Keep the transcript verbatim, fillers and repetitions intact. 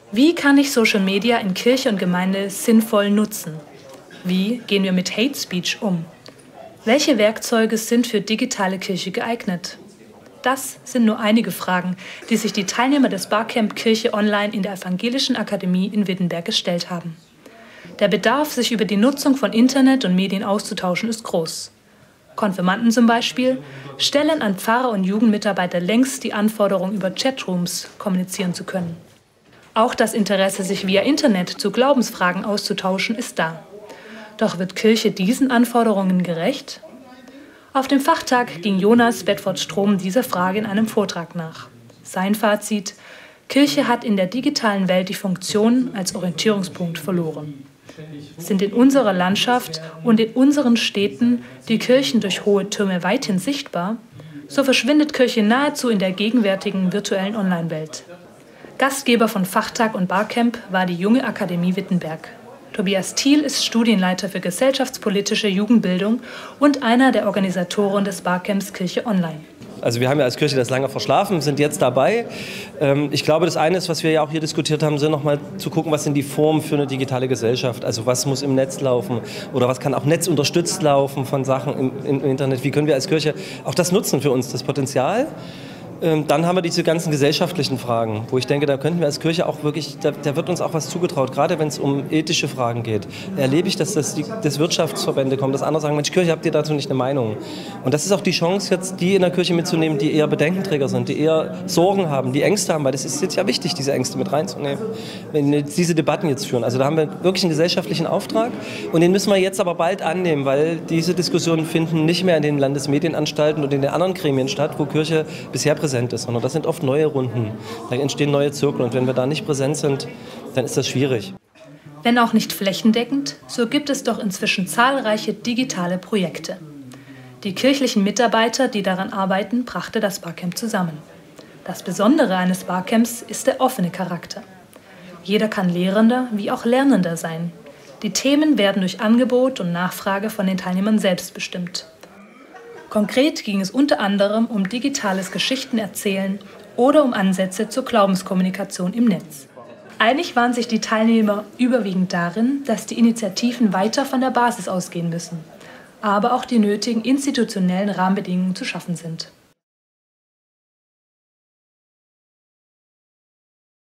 Wie kann ich Social Media in Kirche und Gemeinde sinnvoll nutzen? Wie gehen wir mit Hate Speech um? Welche Werkzeuge sind für digitale Kirche geeignet? Das sind nur einige Fragen, die sich die Teilnehmer des Barcamp Kirche Online in der Evangelischen Akademie in Wittenberg gestellt haben. Der Bedarf, sich über die Nutzung von Internet und Medien auszutauschen, ist groß. Konfirmanden zum Beispiel stellen an Pfarrer und Jugendmitarbeiter längst die Anforderung, über Chatrooms kommunizieren zu können. Auch das Interesse, sich via Internet zu Glaubensfragen auszutauschen, ist da. Doch wird Kirche diesen Anforderungen gerecht? Auf dem Fachtag ging Jonas Bedford-Strom dieser Frage in einem Vortrag nach. Sein Fazit: Kirche hat in der digitalen Welt die Funktion als Orientierungspunkt verloren. Sind in unserer Landschaft und in unseren Städten die Kirchen durch hohe Türme weithin sichtbar, so verschwindet Kirche nahezu in der gegenwärtigen virtuellen Online-Welt. Gastgeber von Fachtag und Barcamp war die Junge Akademie Wittenberg. Tobias Thiel ist Studienleiter für gesellschaftspolitische Jugendbildung und einer der Organisatoren des Barcamps Kirche Online. Also wir haben ja als Kirche das lange verschlafen, sind jetzt dabei. Ich glaube, das eine ist, was wir ja auch hier diskutiert haben, sind nochmal zu gucken, was sind die Formen für eine digitale Gesellschaft. Also was muss im Netz laufen oder was kann auch netzunterstützt laufen von Sachen im, im Internet. Wie können wir als Kirche auch das nutzen für uns, das Potenzial? Dann haben wir diese ganzen gesellschaftlichen Fragen, wo ich denke, da könnten wir als Kirche auch wirklich, da, da wird uns auch was zugetraut, gerade wenn es um ethische Fragen geht. Da erlebe ich, dass das die dass Wirtschaftsverbände kommen, dass andere sagen, Mensch, Kirche, habt ihr dazu nicht eine Meinung? Und das ist auch die Chance, jetzt die in der Kirche mitzunehmen, die eher Bedenkenträger sind, die eher Sorgen haben, die Ängste haben, weil das ist jetzt ja wichtig, diese Ängste mit reinzunehmen, wenn wir diese Debatten jetzt führen. Also da haben wir wirklich einen gesellschaftlichen Auftrag und den müssen wir jetzt aber bald annehmen, weil diese Diskussionen finden nicht mehr in den Landesmedienanstalten und in den anderen Gremien statt, wo Kirche bisher präsent ist, sondern das sind oft neue Runden. Da entstehen neue Zirkel und wenn wir da nicht präsent sind, dann ist das schwierig. Wenn auch nicht flächendeckend, so gibt es doch inzwischen zahlreiche digitale Projekte. Die kirchlichen Mitarbeiter, die daran arbeiten, brachte das Barcamp zusammen. Das Besondere eines Barcamps ist der offene Charakter. Jeder kann Lehrender wie auch Lernender sein. Die Themen werden durch Angebot und Nachfrage von den Teilnehmern selbst bestimmt. Konkret ging es unter anderem um digitales Geschichtenerzählen oder um Ansätze zur Glaubenskommunikation im Netz. Einig waren sich die Teilnehmer überwiegend darin, dass die Initiativen weiter von der Basis ausgehen müssen, aber auch die nötigen institutionellen Rahmenbedingungen zu schaffen sind.